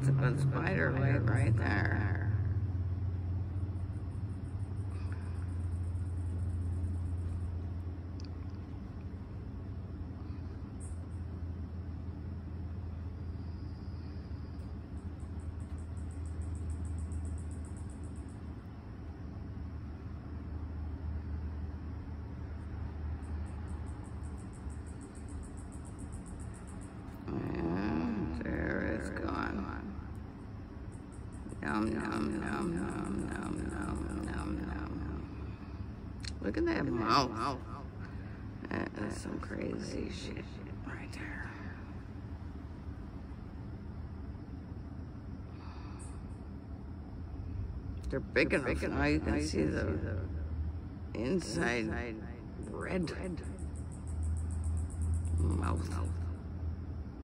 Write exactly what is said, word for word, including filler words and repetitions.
That's a good spider leg right there. Yum, yum, yum, yum, yum, yum, yum, yum. Look at that mouth. That is some crazy shit right there. They're big enough now you can see the inside red mouth.